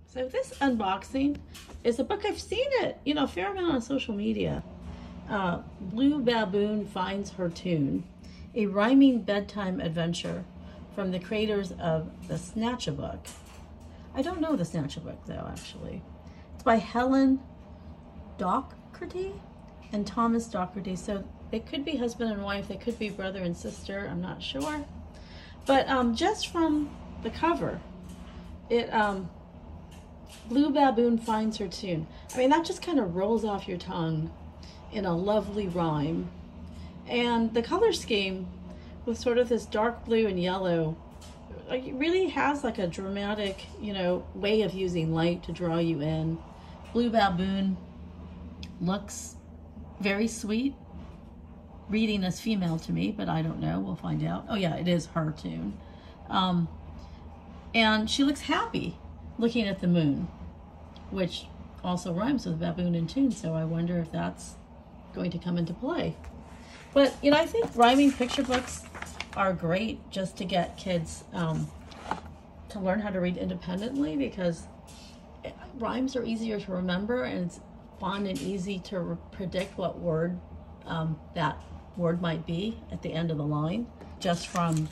So this unboxing is a book. I've seen it, a fair amount on social media. Blue Baboon Finds Her Tune, a rhyming bedtime adventure from the creators of the Snatch-a-Book. I don't know the Snatch-a-Book though, actually. It's by Helen Docherty and Thomas Docherty. So they could be husband and wife, they could be brother and sister, I'm not sure. But just from the cover, it Blue Baboon Finds Her Tune. I mean, that just kind of rolls off your tongue in a lovely rhyme. And the color scheme with sort of this dark blue and yellow, like, it really has like a dramatic, way of using light to draw you in. Blue Baboon looks very sweet. Reading as female to me, but I don't know. We'll find out. Oh yeah, it is her tune. And she looks happy looking at the moon, which also rhymes with baboon and tune, so I wonder if that's going to come into play. But, I think rhyming picture books are great just to get kids to learn how to read independently, because rhymes are easier to remember, and it's fun and easy to predict what word that word might be at the end of the line, just from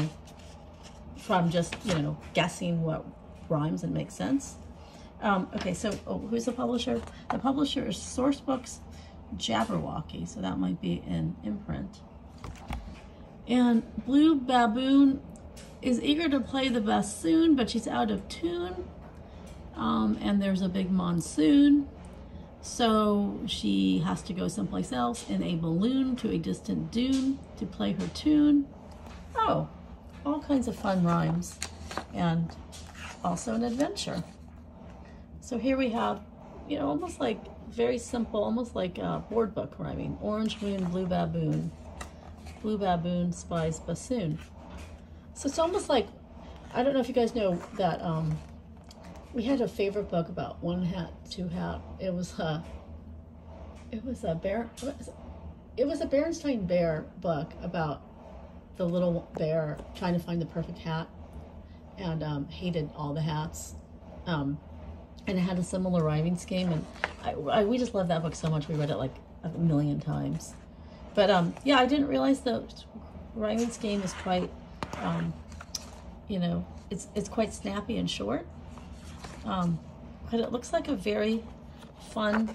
guessing what rhymes and makes sense. Okay, so who's the publisher? The publisher is Sourcebooks, Jabberwocky, so that might be an imprint. And Blue Baboon is eager to play the bassoon, but she's out of tune, and there's a big monsoon. So she has to go someplace else in a balloon to a distant dune to play her tune. Oh, all kinds of fun rhymes, and also an adventure. So here we have, almost like very simple, almost like a board book rhyming. Orange moon, blue baboon. Blue baboon spies bassoon. So it's almost like, I don't know if you guys know that we had a favorite book about one hat, two hat. It was a Berenstain Bear book about the little bear trying to find the perfect hat, and hated all the hats. And it had a similar rhyming scheme, and we just loved that book so much. We read it like a million times. But yeah, I didn't realize the rhyming scheme is quite, it's quite snappy and short. But it looks like a very fun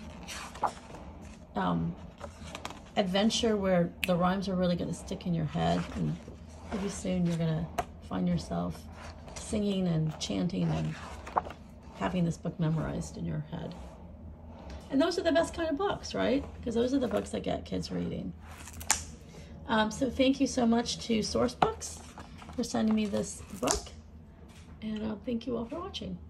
adventure where the rhymes are really going to stick in your head, and pretty soon you're going to find yourself singing and chanting and having this book memorized in your head. And those are the best kind of books, right? Because those are the books that get kids reading. So thank you so much to Sourcebooks for sending me this book, and thank you all for watching.